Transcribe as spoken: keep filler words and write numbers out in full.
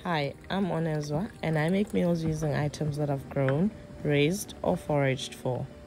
Hi, I'm Onezwa and I make meals using items that I've grown, raised, or foraged for.